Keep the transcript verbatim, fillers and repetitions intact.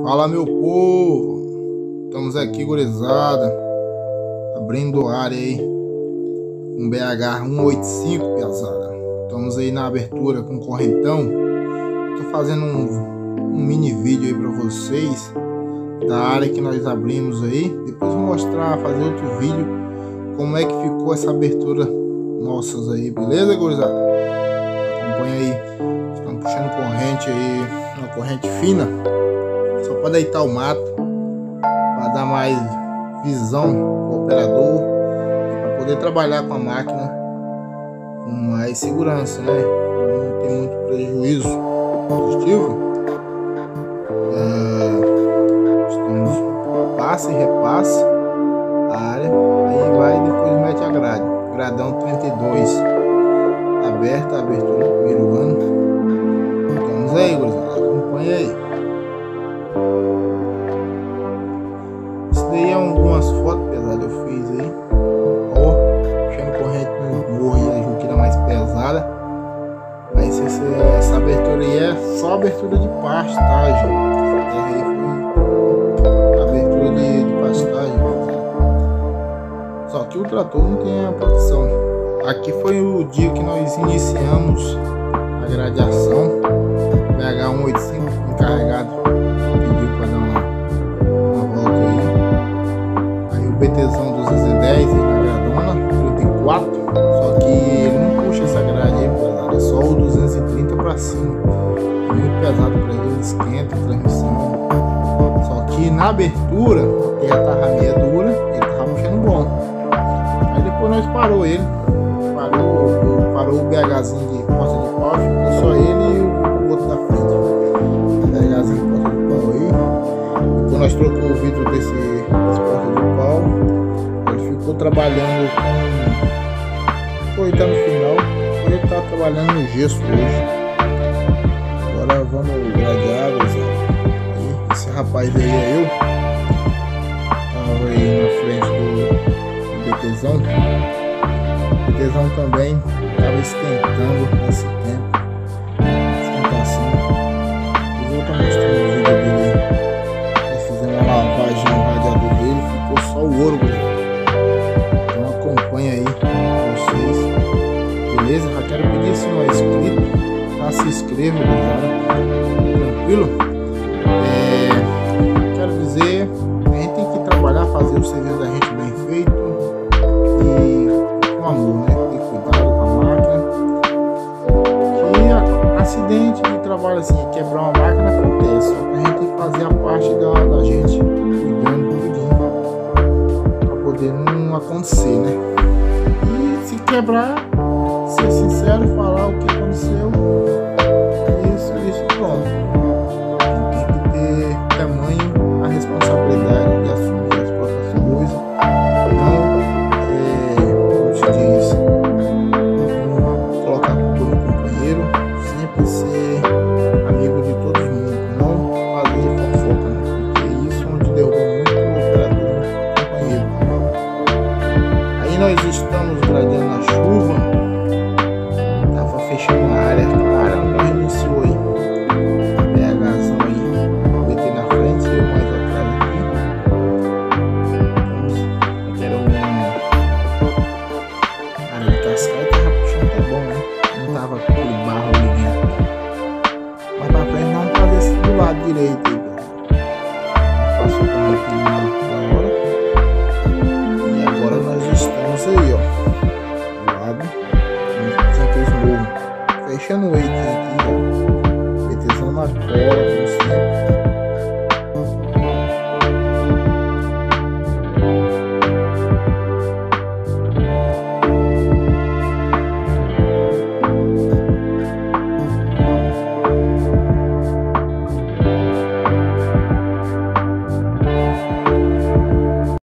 Fala, meu povo, estamos aqui, gurizada, abrindo área aí com B H cento e oitenta e cinco, pesada. Estamos aí na abertura com correntão. Tô fazendo um, um mini vídeo aí para vocês da área que nós abrimos aí. Depois vou mostrar, fazer outro vídeo como é que ficou essa abertura nossas aí, beleza, gurizada? Acompanha aí, estamos puxando corrente aí, uma corrente fina, só para deitar o mato, para dar mais visão pro operador e para poder trabalhar com a máquina com mais segurança, né? Não tem muito prejuízo positivo. É, estamos passe e repasse a área, aí vai e depois mete a grade. Gradão trinta e dois aberta, a abertura do primeiro ano. Estamos aí, gurizada, acompanha aí. Isso daí é algumas fotos pesadas eu fiz aí. Ó, puxando corrente no morro e a juqueira mais pesada. Mas essa, essa abertura aí é só abertura de pastagem. Essa terra aí foi abertura de, de pastagem. Só que o trator não tem a proteção. Aqui foi o dia que nós iniciamos a gradiação. B H cento e oitenta e cinco encarregado pediu para dar uma, uma volta aí. Aí o BTzão duzentos e dez aí na gradona, trinta e quatro. Só que ele não puxa essa grade aí, pesado. É só o duzentos e trinta para cima. É muito pesado para ele, esquenta a transmissão. Só que na abertura a terra tava meia dura, ele tava puxando bom. Aí depois nós parou ele. Parou, parou o BHzinho de porta de pau, ficou só ele e o outro da frente. O BHzinho de porta de pau aí. Depois nós trocamos o vidro desse, desse porta de pau. Ele ficou trabalhando com. Foi, tá no final. Ele tá trabalhando no gesso hoje. Agora vamos gradear, aí. Esse rapaz aí é eu. Tava aí na frente do, do BTzão. O BTzão também estava esquentando nesse tempo. Esquentação. Eu vou estar mostrando o vídeo dele. Nós fizemos uma lavagem no radiador dele, ficou só o ouro. Então acompanha aí vocês. Beleza? Já quero pedir, se não é inscrito, tá? Se inscreva, galera. Tranquilo? É, quero dizer, a gente tem que trabalhar, fazer o serviço da gente bem feito e com amor, né? Ter cuidado com a máquina. Que acidente de trabalho assim, quebrar uma máquina acontece, só que a gente tem que fazer a parte da, da gente, cuidando tudinho, para poder não acontecer, né? E se quebrar, ser sincero, falar o que aconteceu, isso, isso pronto. Tem que ter tamanho a responsabilidade de assumir as próprias coisas. Não, é, como se diz, não colocar culpa no companheiro, sempre ser amigo de todo mundo, não fazer fofoca, né? Porque isso é onde derruba muito o operador, o companheiro. Aí nós estamos gradeando a chuva. Tava fechando a área, a área não iniciou aí. BHzão aí, o B T na frente e eu mais atrás aqui. Então, aqui era um área de cascata, tava puxando até bom, né? Não tava com aquele barro ali dentro. Mas pra frente vamos fazer esse do lado direito aí, galera. Passou por aqui na hora. E agora nós estamos aí, ó. Do lado. Fechando o eito aqui, ó. BTzão na cola, como sempre.